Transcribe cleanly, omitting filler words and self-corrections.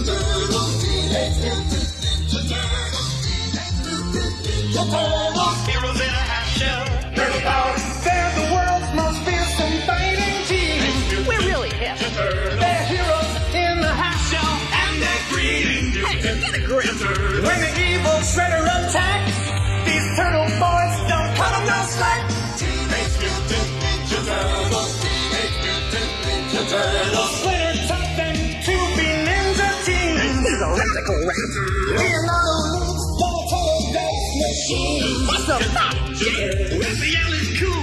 Heroes in a half shell. Turtle power. They're the world's most fearsome fighting team. We're really hip. They're heroes in the half shell. And they're green. Hey, get a grip. When the evil shredder attacks, these turtle boys don't cut them no slack. Teenage Mutant Ninja Turtles. Teenage Mutant Ninja Turtles. Splinter taught them to be ninja teams. He's a radical rat. Leonardo leads the turtle ghost machine. What's up, Pop? Raphael is cool.